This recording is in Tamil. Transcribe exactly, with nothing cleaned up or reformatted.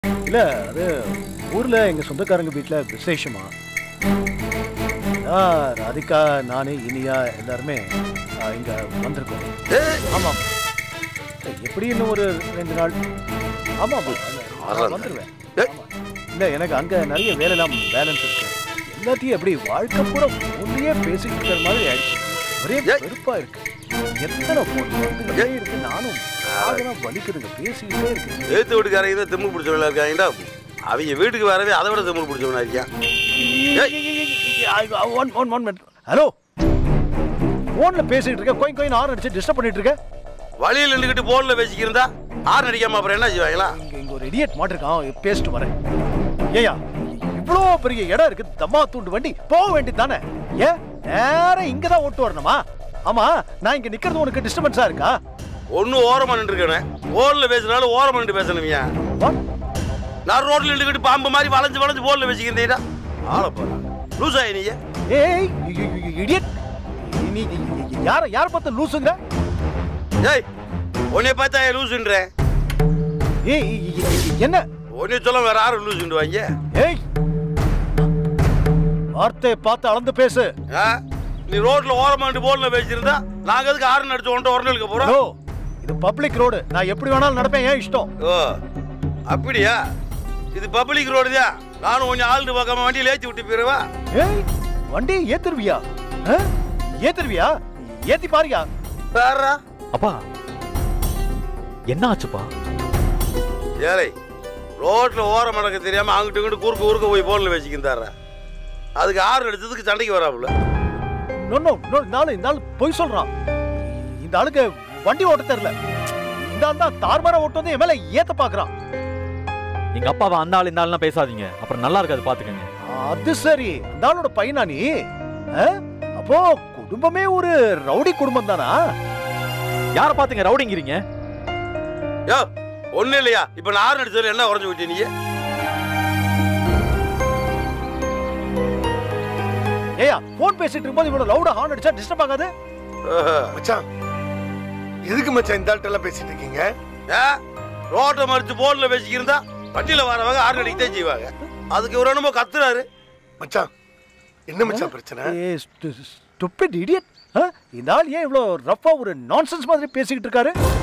இல்ல அது ஊர்ல எங்க சொந்தக்காரங்க வீட்டுல விசேஷமா. ராதிகா நானு இனியா எல்லாருமே இங்க வந்திருக்கோம். ஆமா எப்படி இன்னும் ஒரு ரெண்டு நாள். ஆமா வந்துருவேன். இல்ல எனக்கு அங்க நிறைய வேலைலாம் பேலன்ஸ் இருக்கு. எல்லாத்தையும் எப்படி வாழ்க்கை பூரா ஒன்றையே பேசிட்டு இருக்கிற மாதிரி ஆயிடுச்சு. ஒரே வெறுப்பா இருக்கு. எத்தனை போன் வந்துகிட்டே இருக்கு. நானும் வலிக்குதுங்க பேசிக்கிட்டே இருக்கு. ஏத்து வீட்டுக்காரங்க தான் திமுக பிடிச்சவங்களா இருக்காங்கடா. அவங்க வீட்டுக்கு வரவே அதை விட திமுக பிடிச்சவனா இருக்கியா? ஹலோ போன்ல பேசிட்டு இருக்க. கோயின் கோயின் ஆர் அடிச்சு டிஸ்டர்ப் பண்ணிட்டு இருக்க. வழியில் நின்றுக்கிட்டு போன்ல பேசிக்கிருந்தா ஆறு அடிக்காம அப்புறம் என்ன செய்வாங்களா? இங்க ஒரு இடியட் மாட்டிருக்கான். பேசிட்டு வரேன். ஏயா இவ்வளோ பெரிய இடம் இருக்கு. தம்மா தூண்டு வண்டி போக வேண்டியது தானே. ஏன் நேரம் இங்கதான் ஓட்டு வரணுமா? ஆமா நான் இங்க நிக்கிறது உனக்கு டிஸ்டர்பன்ஸா இருக்கா? ஒன்னும் ஓரமா நின்று இருக்கேன். போன்ல பேசினாலும் ஓரமா நின்று பேசணுமியா? நான் ரோட்ல நின்றுக்கிட்டு பாம்பு மாதிரி வளைஞ்சு வளைஞ்சு போன்ல பேசிக்கிறேன்டா. ஆள போறா லூசா நீ? ஏய் இடியட் நீ யார யார பார்த்து லூசுங்க? ஏய் உன்னை பார்த்தா லூசுன்ற. ஏய் என்ன உன்னை சொல்ல வேற யாரும் லூசுன்றுவாங்க? ஏய் வார்த்தையை பார்த்து அளந்து பேசு. நீ ரோட்ல ஓரமா நின்று போன்ல பேசியிருந்தா நாங்க அதுக்கு ஆறு அடிச்சு ஒன்றை ஒரு நாளுக்கு போறோம். இது பப்ளிக் ரோடு. நான் எப்படி வேணாலும் நடப்பேன். ஏன் இஷ்டம். ஓ அப்படியா? இது பப்ளிக் ரோடு தான். நானும் கொஞ்சம் ஆள்னு பார்க்காம வண்டியில் ஏற்றி விட்டு போயிருவா. ஏய் வண்டி ஏத்துருவியா? ஏத்துருவியா? ஏத்தி பாருயா. பாரா அப்பா என்ன ஆச்சுப்பா? ஏழை ரோட்ல ஓரம் நடக்க தெரியாம அங்கிட்டு இங்கிட்டு குறுக்க குறுக்க போய் போன்ல வச்சுக்கிட்டார. அதுக்கு ஆறு அடிச்சதுக்கு சண்டைக்கு வராப்புல. நாலு இந்த ஆள் பொய் சொல்றான். இந்த ஆளுக்கு வண்டி ஓட்ட தெரியல. இந்த ஆள் தான் தார்மாரா ஓட்டு வந்து என் மேல ஏத்த பாக்குறான். எங்க அப்பாவை அந்த ஆள் இந்த ஆள்லாம் பேசாதீங்க. அப்புறம் நல்லா இருக்காது பாத்துக்கங்க. அது சரி. அந்த ஆளோட பையனா நீ? அப்போ குடும்பமே ஒரு ரவுடி குடும்பம் தானா? யார பாத்துங்க ரவுடிங்கிறீங்க? யோ ஒண்ணு இல்லையா? இப்ப நான் ஆறு அடிச்சதுல என்ன உறைஞ்சு விட்டீங்க? நீங்க ஏயா போன் பேசிட்டு இருக்கும்போது இவ்வளவு லவுடா ஹார்ன் அடிச்சா டிஸ்டர்ப் ஆகாது? மச்சான் எதுக்கு மச்சான் இந்த ஆள்கிட்ட எல்லாம் பேசிட்டு இருக்கீங்க? ரோட்டை மறிச்சு போன்ல பேசிக்கிருந்தா வண்டியில வரவங்க ஆறு அடிக்கதே செய்வாங்க. அதுக்கு ஒரு என்னமோ கத்துறாரு. மச்சான் என்ன மச்சான் பிரச்சனை? Stupid idiot. இந்த ஆள் ஏன் இவ்வளவு ரஃபா ஒரு நான்சென்ஸ் மாதிரி பேசிக்கிட்டு இருக்காரு?